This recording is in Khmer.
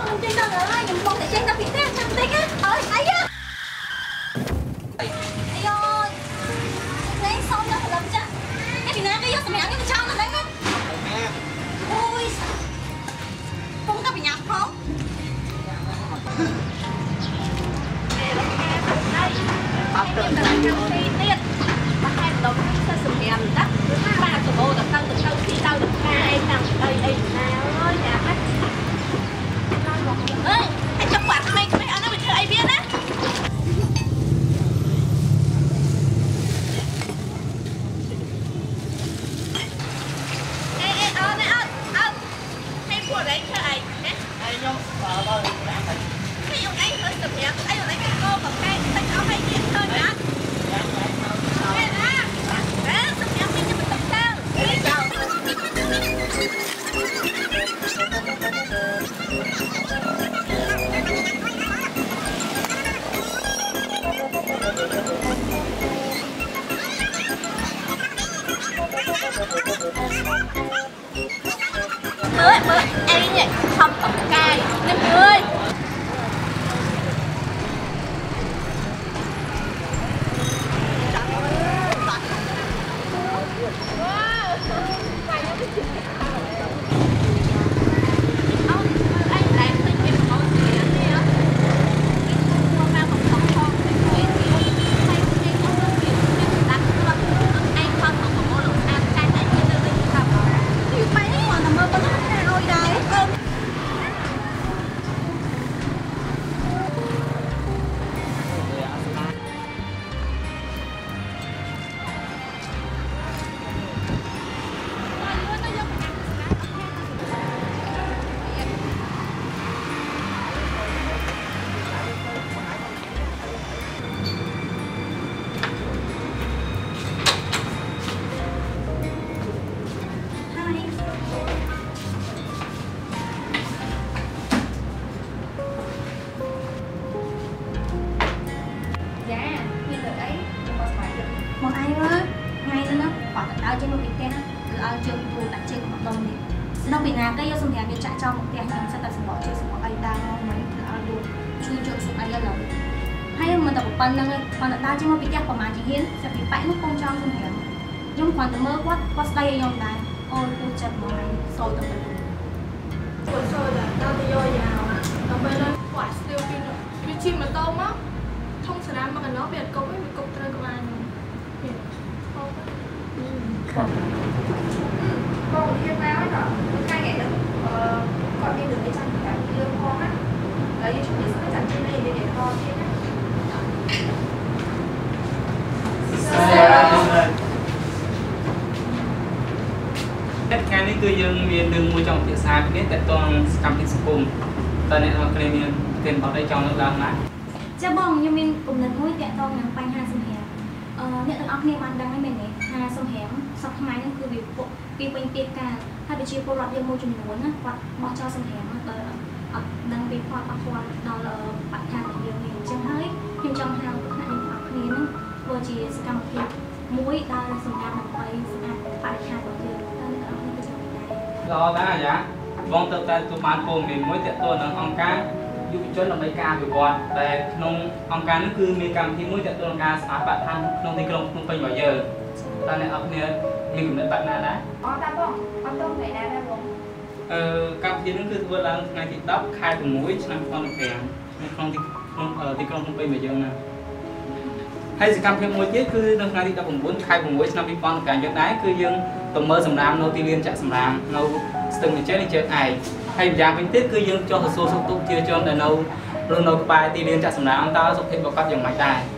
ខ្ញុំចេញដល់ហើយខ្ញុំមកតែចេញដល់ពីផ្ទះចាំតិចណាអើយអីយ៉ាអាយលេងសុំដល់ព្រលឹមចាឯពីណាគេយកសម្រាប់នេះទៅចោលដល់ហ្នឹងណាអូយពុំក៏បញ្ញាផង អត់ទៅដល់ទីទៀតមកហែកដុំទៅសម្រាប់តាបាទសម្បូរដល់ទៅទីទៅដល់ខែហ្នឹងអីណាអើយយ៉ាហ่ะអើយអាចចាប់បាត់ក្មេងៗអត់ទៅធ្វើអីវាណាអេអត់ให้พวกđấyធ្វើអីណាហើយខ្ញុំបើដល់ណាហើយខ្ញុំអីធ្វើសម្រាប់អីអីគេក៏បកកែតិចអស់ហើយទៀតធ្វើណា Bữa anh nhỉ không tập cài năm mươi một ai ơi ngay lên đó hoặc là đau trên một cái kia đó cứ ao trường thủ đặt trên một đồng này nó bị nào cái do xung hẹn chạy cho một tiền làm sao ta sẽ bỏ chơi sự bỏ ai ta mấy ao luôn chui trường sự ai lần hay mình tập một phần năng còn là đau trên một cái kia của mà chỉ hiến sẽ bị bãi mức không cho xung hẹn nhưng còn từ mơ quát đây dòng này ôi cô chật một ngày sôi tập Ủa sôi là tao đi vô vào tao bên lên quả siêu pin rồi vì chim mà tôm á không sẽ làm mà cái nó biệt cục ấy bị cục tới của anh còn kia báo ấy rồi hai ngày nữa còn đi được cái chân cả kia con á lấy chúng mình sẽ chặt trên này để con kia á ថ្ងៃនេះគឺយើងមានរឿងមួយចង់ពិភាក្សាគ្នាតែតងកម្មវិធីសង្គមតើអ្នកនរគ្នាមានទេបត់អីចង់លើកឡើងណាចាបងខ្ញុំមានគំនិតមួយតាក់ទងនឹងបញ្ហាសម្ភារអ្នកទាំងអស់គ្នាបានដឹងហើយមែនទេថាសម្ភារសប្តាហ៍ថ្ងៃនេះគឺវាពីពេញពីការហើយប្រជាពលរដ្ឋយើងមួយចំនួនណាគាត់បោះចោលសម្ភារដោយអត់ដឹងពីផលប៉ះពាល់ដល់បរិស្ថានរបស់យើងអញ្ចឹងហើយខ្ញុំចង់ហៅថ្នាក់អ្នកទាំងអស់គ្នានឹងធ្វើជាសកម្មភាពមួយដែលសម្រាប់ដើម្បីស្អាតបរិស្ថានរបស់យើងតើអ្នកទាំងអស់គ្នាគឺល្អដែរអាយ៉ាបងទៅតែទូបានពលមានមួយតាក់ទងនឹងអង្គការយុវជនដើម្បីការអភិវឌ្ឍតែក្នុងអង្គការនេះគឺមានកម្មវិធីមួយតាក់ទងនឹងការស្អាតបរិស្ថានក្នុងទីក្រុងភ្នំពេញរបស់យើងតើអ្នកនរគ្នាមានគំនិតបែបណាដែរអត់តាបងអត់ទៅថ្ងៃណាដែរបងកម្មវិធីនេះគឺធ្វើឡើងថ្ងៃទី10ខែ6ឆ្នាំ2015នៅក្នុងទីក្រុងភ្នំពេញរបស់យើងណាហើយសកម្មភាពមួយទៀតគឺនៅថ្ងៃទី19ខែ6ឆ្នាំ2015យើងដែរគឺយើងទៅមើលសម្រាមនៅទីលានចាក់សម្រាមនៅស្ទឹងជើងនេះជើងឯកហើយម្យ៉ាងវិញទៀតគឺយើងចុះទៅសួរសុខទុក្ខជាជនដែលនៅក្បែរទីលានចាក់សម្រាមតើសុខភាពរបស់គាត់យ៉ាងម៉េចដែរ